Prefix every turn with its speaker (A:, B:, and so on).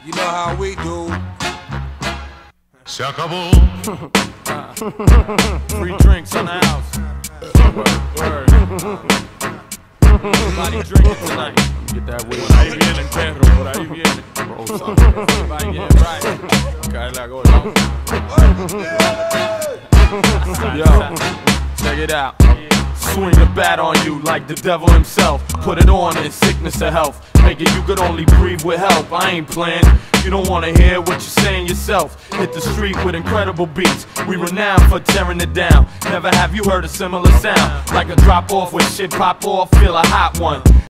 A: You know how we do.
B: Se acabó.
C: Free drinks in the house. Word. Everybody drinking tonight. Get that weed. Por ahí viene el perro, por ahí viene. Everybody get right. Cae la gorda. Yo, check it out. Swing the bat on you like the devil himself. Put it on in sickness or health. Make it you could only breathe with help. I ain't playing. You don't wanna hear what you're saying yourself. Hit the street with incredible beats. We renowned for tearing it down. Never have you heard a similar sound. Like a drop off when shit pop off, feel a hot one.